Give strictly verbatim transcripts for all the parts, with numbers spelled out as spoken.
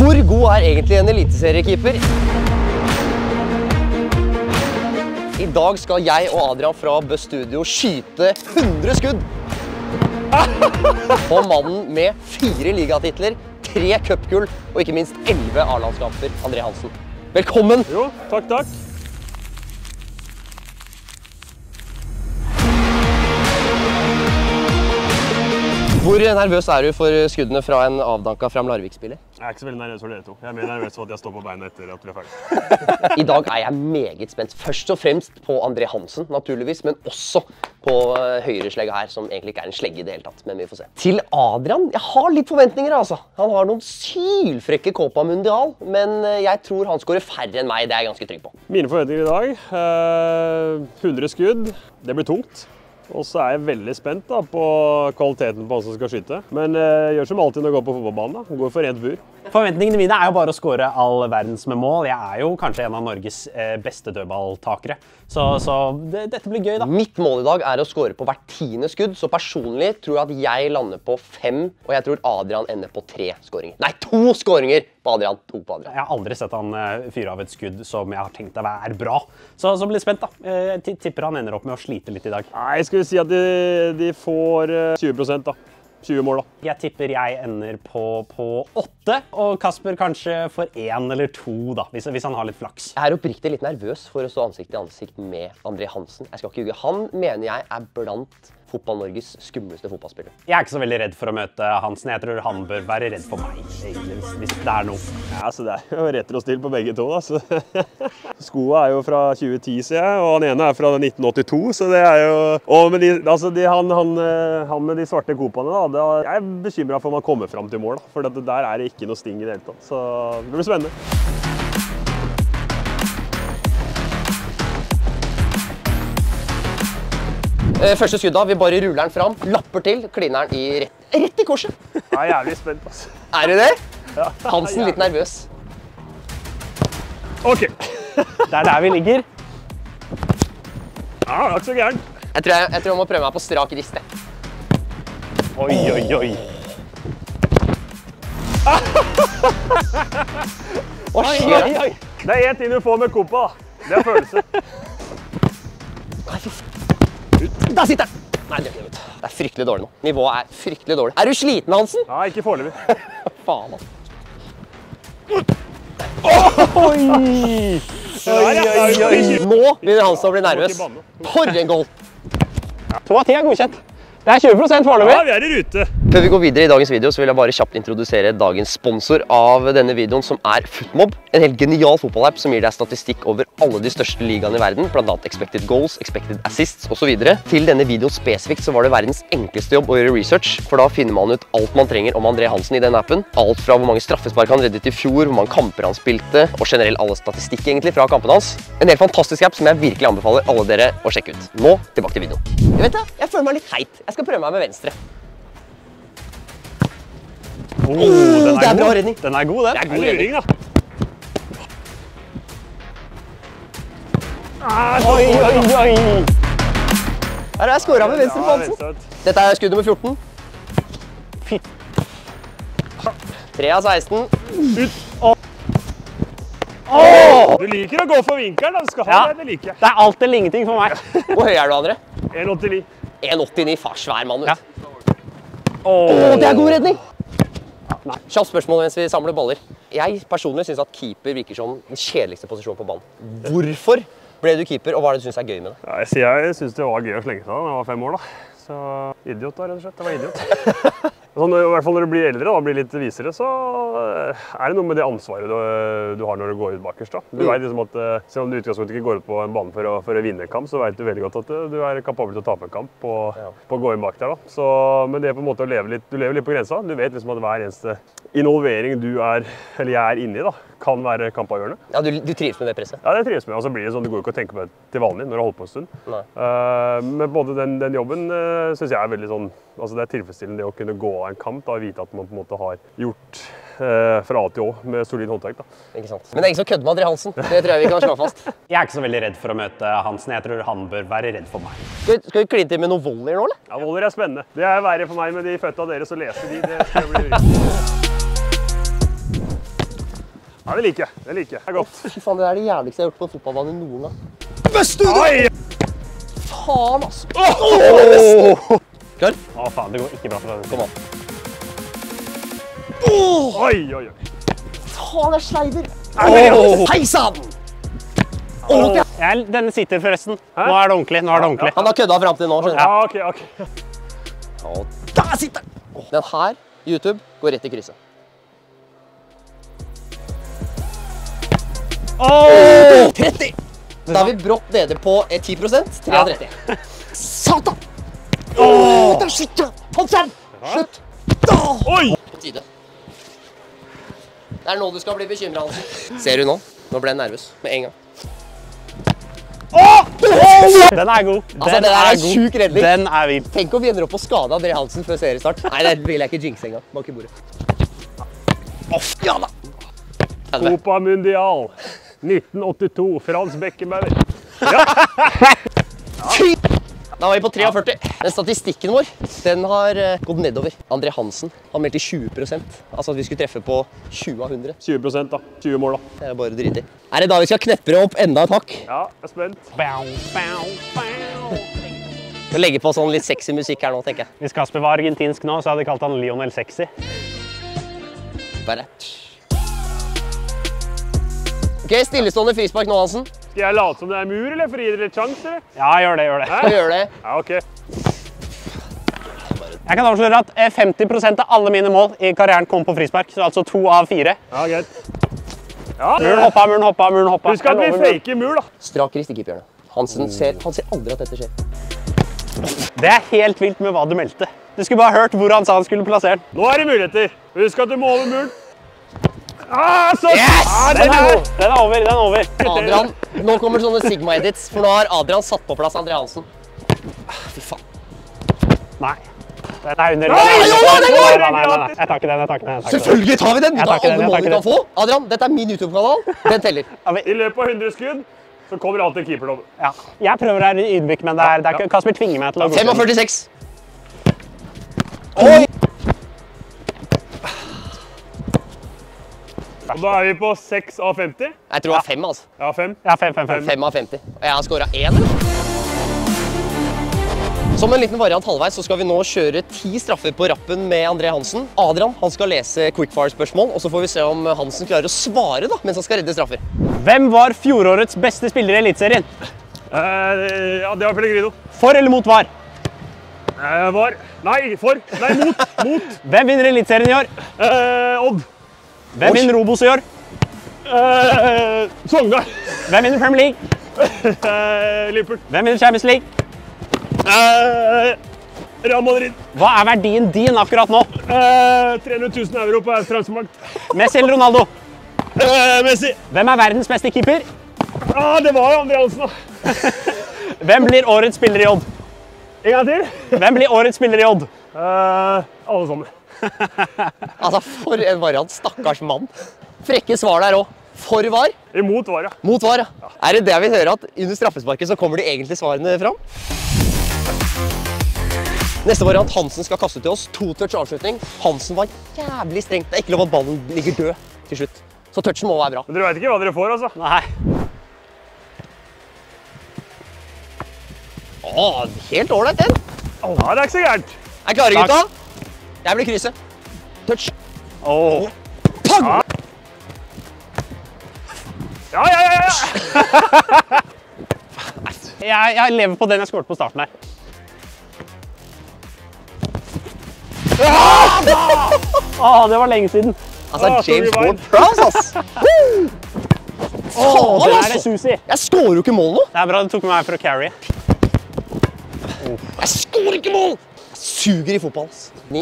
Hvor god er egentlig en eliteseriekeeper? I dag skal jeg og Adrian fra Buzz Studio skyte hundre skudd. På mannen med fire ligatitler, tre cupgull og ikke minst elleve A-landskamper, André Hansen. Velkommen! Jo, takk, takk. Hvor nervøs er du for skuddene fra en avdanka Fram Larvik-spiller? Jeg er ikke så veldig nervøs for dere to. Jeg er mer nervøs for at jeg står på beina etter at vi er ferdig. I dag er jeg meget spent. Først og fremst på André Hansen, naturligvis, men også på høyreslegget her, som egentlig ikke er en slegge i det hele tatt, men vi får se. Til Adrian, jeg har litt forventninger, altså. Han har noen sylfrekke Copa Mundial, men jeg tror han skårer færre enn meg, det er jeg ganske trygg på. Mine forventninger i dag, eh, hundre skudd, det blir tungt. Og så er jeg veldig spent da, på kvaliteten på han som skal skyte. Men eh, gjør som alltid når jeg går på fotballbanen, da. Går for rent bur. Forventningene mine er jo bare å skåre all verdens med mål. Jeg er jo kanskje en av Norges eh, beste dødballtakere. Så, så det, dette blir gøy da. Mitt mål i dag er å skåre på hvert tiende skudd, så personlig tror jeg at jeg lander på fem, og jeg tror Adrian ender på tre skåringer. Nei, to skåringer på Adrian, to på Adrian. Jeg har aldri sett han uh, fyre av et skudd som jeg har tenkt er bra. Så, så blir jeg spent da. Jeg tipper han ender opp med å slite litt i dag. Nei, skal vi si at de, de får tjue prosent da. tjue mål da. Jeg tipper jeg ender på, på åtte, og Kasper kanskje for én eller to da, hvis, hvis han har litt flaks. Jeg er oppriktig litt nervøs for å stå ansikt til ansikt med André Hansen. Jeg skal ikke ljuge. Han mener jeg er blant Fotball-Norges skumleste fotballspillere. Jeg er ikke så veldig redd for å møte Hansen. Jeg tror han bør være redd for meg, egentlig, hvis det er noe. Ja, så det er jo retro-stil på begge to da. Så. Skoene er jo fra tjue ti, sier jeg, og han ene er fra nitten åttito, så det er jo... Og med de, altså de, han, han, han med de svarte kopene da, det, jeg er bekymret for om han kommer frem til mål da, for det, der er det ikke noe sting i det hele tatt. Så det blir spennende. Første skudd da, vi bare ruller den fram, lapper til, kliner den i rett, rett i korset. Jeg er jævlig spent, altså. Er du det? Ja. Hansen litt nervøs. Ok. Det er der vi ligger. Ja, det er ikke så gæren. Jeg tror jeg, jeg tror jeg må prøve meg på strak rist. Oi, oi, oi. Hva skjer da? Det er en ting du får med Copa, det er følelse. Nei, fy faen. Der sitter den! Nei, det er, det er fryktelig dårlig nå. Nivået er fryktelig dårlig. Er du sliten, Hansen? Nei, ikke foreløpig. Faen, altså. Oi! Oi, oi, oi. Nå begynner Hansen å bli nervøs. For en goal! To av ti er godkjent. Det er tjue prosent foreløpig. Ja, vi er i rute. Før vi går videre i dagens video, så vil jeg bare kjapt introdusere dagens sponsor av denne videoen, som er Footmob. En helt genial fotballapp som gir deg statistikk over alle de største ligaene i verden, blant annet expected goals, expected assists og så videre. Til denne videoen spesifikt så var det verdens enkleste jobb å gjøre research, for da finner man ut alt man trenger om André Hansen i den appen. Alt fra hvor mange straffespark han reddet i fjor, hvor mange kamper han spilte, og generelt alle statistikk egentlig fra kampene hans. En helt fantastisk app som jeg virkelig anbefaler alle dere å sjekke ut. Nå tilbake til videoen. Jeg vet det, jeg føler meg litt heit. Jeg skal prøve meg med venstre. Oh, den er det er bra god. redning. Den er god, den. Det er god redning. da. Oi, oi, oi. Her er jeg skåret med venstre på Hansen. Dette er skudd nummer fjorten. tre av seksten. Ut. Åh! Du liker å gå for vinkelen, da. Du skal ha Ja. det, det liker jeg. Det er alt eller ingenting for meg. Hvor høy er du, André? en åttini. en åttini, far, svær mann ut. Ja. Åh, Åh, det er god redning! Nei. Kjapt spørsmål mens vi samler baller. Jeg personlig synes at keeper virker som den kjedeligste posisjonen på banen. Hvorfor ble du keeper, og hva er det du synes er gøy med det? Ja, jeg sier jeg synes det var gøy å slenge seg da jeg var fem år, da. Så idiot da, rett og slett. Det var idiot. Sånn, i hvert fall når du blir eldre, da, blir litt visere, så er det noe med det ansvaret du, du har når du går ut bakerst. Da. Du vet liksom at selv om du i utgangspunktet ikke går ut på en bane for å, for å vinne en kamp, så vet du veldig godt at du er kapabel til å tape en kamp på, ja. på å gå inn bak der. Da. Så, men det er på en måte å leve litt, du lever litt på grensa. Du vet liksom at hver eneste involvering du er, eller jeg er inne i, da, kan være kampavgjørende. Ja, du, du trives med det presset? Ja, det trives med. Og så blir det sånn, du går ikke og tenker på det til vanlig når du har holdt på en stund. Uh, men både den, den jobben uh, synes jeg er veldig sånn, altså det er tilfredsstillende det å kunne gå av en kamp da, og vite at man på en måte har gjort uh, fra A til Å med solid håndverk. Da. Ikke sant. Men det er ingen som kødder med André Hansen. Det tror jeg vi kan slå fast. Jeg er ikke så veldig redd for å møte Hansen. Jeg tror han bør være redd for meg. Skal vi, skal vi kline til med noen volleyer nå, eller? Ja, volleyer er spennende. Det er verre for meg med de føtta deres å lese de. Det skal bli Ja, det liker jeg. Det liker jeg. Det er godt. Fy faen, det er det jævligste jeg har gjort på fotballbanen noen gang. Beste Oi! Faen, altså. Oh! Klar? Å, faen, det går ikke bra for deg. Kom an. Oi, oi, oi. Faen, jeg sleiver. Oh! Hei sann! Oh. Jeg, denne sitter forresten. Nå er det ordentlig. Nå er det ordentlig. Han har kødda frem til nå, skjønner du. Ja, ok, ok. Og der sitter den! Den her, YouTube, går rett i krysset. Oh! tretti! Da er vi brått nede på ti prosent. tre av tretti. Satan! Åh, der sitter han! Hansen! Slutt! Oi! På tide. Det er nå du skal bli bekymret, Hansen. Ser du nå? Nå ble jeg nervøs med en gang. Oh! Den er god. Den Altså, det der er god. sjuk redning. Den er vild. Tenk om vi ender opp på skade André Hansen før seriestart. Nei, det vil jeg ikke jinxe engang. Bak i bordet. Off, ja da! Copa Mundial nitten åttito, Frans Beckenbauer. Fy! Da var vi på førti. Den statistikken vår, den har uh, gått nedover. André Hansen har meldt i tjue prosent. Altså at vi skulle treffe på tjue av hundre. tjue prosent da. tjue mål da. Det er bare å drite i. Er det da vi skal kneppe opp enda et hakk? Ja, jeg er spent. Bow, bow, bow. Vi legger på sånn litt sexy musikk her nå, tenker jeg. Hvis Kasper var argentinsk nå, så hadde de kalt han Lionel Sexy. Bare. Ok, stillestående frispark nå, Hansen. Skal jeg late som det er mur, eller for å gi dere litt sjanse, eller? Ja, gjør det, gjør det. Skal vi gjøre det? Ja, ok. Jeg kan avsløre at eh, femti prosent av alle mine mål i karrieren kom på frispark, så altså to av fire. Ja, greit. Ja, Muren hoppa, muren hoppa, muren hoppa. Husk at vi Jeg lover muren. faker mur, da. Strak rist i keeperhjørnet. Hansen ser, han ser aldri at dette skjer. Det er helt vilt med hva du meldte. Du skulle bare hørt hvor han sa han skulle plassere den. Nå er det muligheter. Husk at du må over muren. Ah, så! Yes! Ah, Den er god. Den er over, den er over. Adrian, nå kommer sånne Sigma-edits, for nå har Adrian satt på plass André Hansen. Fy faen. Nei. Den er under. Nei, Den er jo, under. den går! Nei, nei, nei, nei. Jeg tar ikke den, jeg tar ikke den. jeg tar ikke den. Selvfølgelig tar vi den! Vi Jeg tar tar ikke den, alle jeg tar mål vi ikke kan få. Adrian, dette er min YouTube-kanal. Den teller. Ja, vi- I løpet av hundre skudd, så kommer alltid keeperdobb. Ja. Jeg prøver å være ydmyk, men det er, det er ikke, Kasper tvinger meg til å gå. førtifem. Oi! Og da er vi på seks av femti. Jeg tror det var fem, altså. Ja, fem. Ja, fem, fem, fem. fem av femti. Og jeg har skåret én, eller? Som en liten variant halvveis så skal vi nå kjøre ti straffer på rappen med André Hansen. Adrian han skal lese quickfire-spørsmål, og så får vi se om Hansen klarer å svare da, mens han skal redde straffer. Hvem var fjorårets beste spiller i Eliteserien? Eh, ja, det var Pellegrino. For eller mot var? Eh, var. Nei, for. Nei, mot. Mot. Hvem vinner Eliteserien i år? Eh, Odd. Hvem vinner Robos i år? Eh, Sogndal. Hvem vinner Premier League? Eh, Liverpool. Hvem vinner Champions League? Eh, Real Madrid. Hva er verdien din akkurat nå? Eh, tre hundre tusen euro på transfermarkt. Messi eller Ronaldo? Eh, Messi. Hvem er verdens beste keeper? Ah, det var jo André Hansen da. Hvem blir årets spiller i Odd? En gang til. Hvem blir årets spiller i Odd? Eh, alle sammen. Altså, for en variant, stakkars mann. Frekke svar der også. For var? Imot var, ja. Mot var, ja. Er det det jeg vil høre, at under straffesparket så kommer de egentlige svarene fram? Neste variant, Hansen skal kaste til oss. To touch avslutning. Hansen var jævlig strengt. Det er ikke lov at ballen ligger død til slutt. Så touchen må være bra. Men dere vet ikke hva dere får, altså. Nei. Åh, helt ordentlig den. Ja, det er ikke så gærent. Er klare, Takk. gutta? Jeg blir krysset. Touch. Åh. Pang! Ja, ja, ja, ja. Jeg, jeg lever på den jeg skåret på starten her. Åh, det var lenge siden. Altså, Åh, James Toby Vine. Ward-Prowse, ass. Woo! Åh, Faen, den er det altså. susi. Jeg scorer jo ikke mål nå. Det er bra du tok meg for å carry. Jeg scorer ikke mål. Jeg suger i fotball, ass. Ni.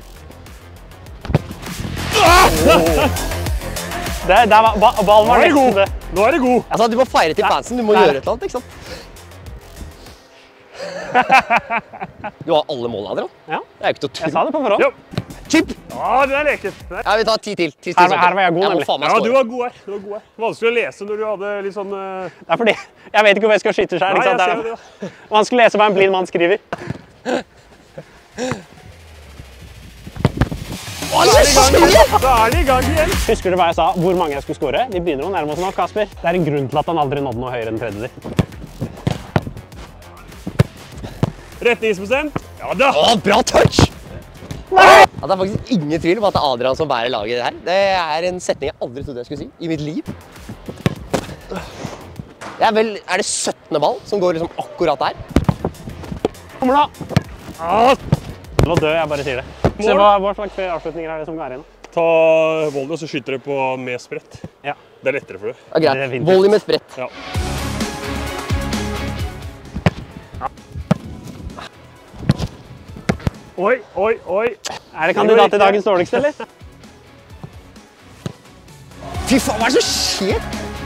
Det, det var, ba, ballen Nå var er det nesten god. det. Nå er det god. Altså, du må feire til fansen. Du må Nei. gjøre et eller annet, ikke sant? Du har alle mål, Adrian. Ja, Det er jo ikke til å jeg tro. sa det på forhånd. Ja, Chip! ja den er leken. Den er- Ja, vi tar ti til. ti til Her var- sånn. her var jeg god, Jeg må nemlig. faen meg Ja, du score. var god her. Du var god her. Vanskelig å lese når du hadde litt sånn... eh, Det er fordi jeg vet ikke hvor jeg skal skyte selv. Nei, Ikke sant? jeg Det ser er det. vanskelig å lese hva en blind mann skriver. Så er det i gang igjen! Så er det i gang igjen! Husker du hva jeg sa? Hvor mange jeg skulle score? Vi begynner å nærme oss nå, Kasper. Det er en grunn til at han aldri nådde noe høyere enn tredjedel. Retningsbestemt. Ja da! Å, bra touch! Ja, det er faktisk ingen tvil om at det er Adrian som bærer laget i det her. Det er en setning jeg aldri trodde jeg skulle si i mitt liv. Det er vel, er det syttende ball som går liksom akkurat der? Kommer da! Ah, Nå dør jeg, bare sier det. Se hva, hva slags avslutninger er det som går igjen? ta volley, og så skyter du på med sprett. Ja. Det er lettere for deg. Ja, greit. Volley med sprett. Ja. Oi, oi, oi. Er det kandidat til dagens dårligste, eller? Fy faen, hva er det som skjer?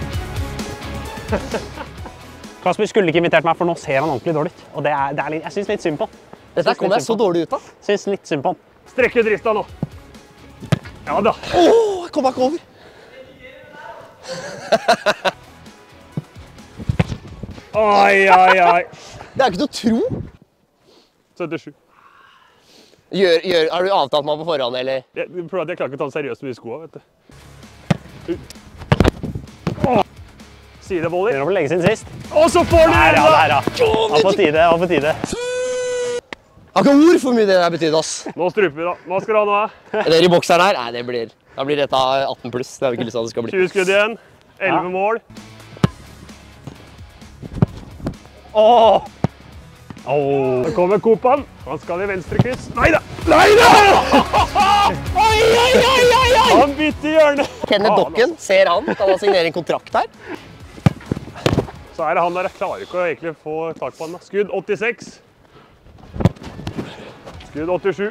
Kasper skulle ikke invitert meg, for nå ser han ordentlig dårlig ut. Og det er, det er litt, jeg synes litt synd på han. Dette kommer jeg så dårlig ut av. Synes litt synd på han. Strekke drifta nå. Ja da. Åh, jeg kom ikke over. Oi, oi, oi. Det er ikke til å tro. syttisju. Gjør, gjør, har du avtalt meg på forhånd, eller? Jeg, jeg klarer ikke å ta den seriøst med de skoene, vet du. Åh. Sidevolley. Begynner å bli lenge siden sist. Og så får du Der, den ja, da! der, ja. Var på tide, var på tide. Jeg har ikke ord for mye det der betyr, ass. Nå struper vi da. Hva skal du ha nå? eh? Er dere i bokseren her? Nei, det blir, da blir dette atten pluss. Det har vi ikke lyst til at det skal bli. tjue skudd igjen. elleve Ja. mål. Åh! Åh! Så kommer Kopan. Han skal i venstre kryss. Neida! Neida! Oi, oi, oi, oi, oi! Han bytter hjørne. Kenneth Dokken, ser han, kan han signere en kontrakt her? Så er det han der. Jeg klarer ikke å egentlig få tak på han da. Skudd åttiseks. Skudd åttisju.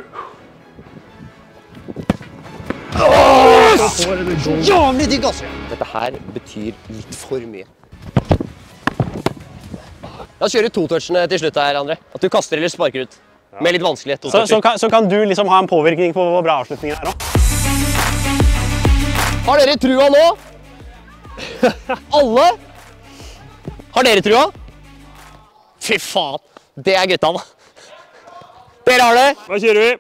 Jævlig digg, altså! Dette her betyr litt for mye. La oss kjøre to-touchene til slutt her, André. At du kaster eller sparker ut. Med litt vanskelig Så, så, to-toucher. kan, så kan du liksom ha en påvirkning på hvor bra avslutningen er også. Har dere trua nå? Alle? Har dere trua? Fy faen, det er gutta da. Dere har det. Hva kjører vi?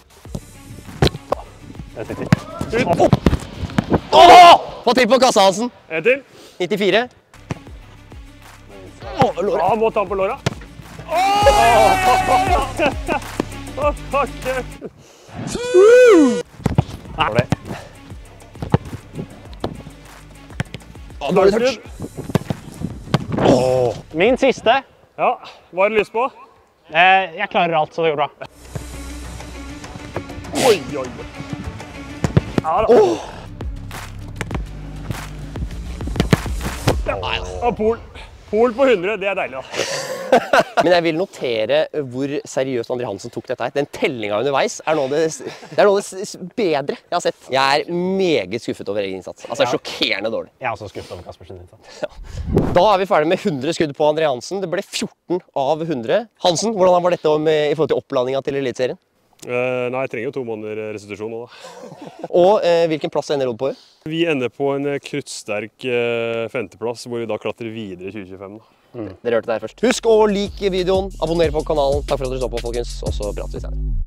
Det sitter. Ut. Åh! Få til på kassa, Hansen. En til. nittifire. Åh, Ja, låret. han må ta på låra. Åh! Åh, takk. Nei, det. Åh, dårlig touch. Min siste. Ja, hva har du lyst på? Eh, jeg klarer alt, så det går bra. Oi, oi, oi. Ja da. Ja, og Pol. Pol på hundre, det er deilig da. Men jeg vil notere hvor seriøst André Hansen tok dette her. Den tellinga underveis er noe av det, det, er noe av det s- bedre jeg har sett. Jeg er meget skuffet over egen innsats. Altså, sjokkerende dårlig. Jeg er også skuffet over Kaspers innsats. Da er vi ferdig med hundre skudd på André Hansen. Det ble fjorten av hundre. Hansen, hvordan var dette om, i forhold til oppladninga til Eliteserien? Eh, nei, jeg trenger jo to måneder restitusjon nå da. Og eh, hvilken plass ender Odd på? Vi ender på en eh, kruttsterk eh, femteplass, hvor vi da klatrer videre i tjue tjuefem da. Dere hørte det her først. Husk å like videoen, abonner på kanalen. Takk for at dere så på, folkens. Og så prates vi senere.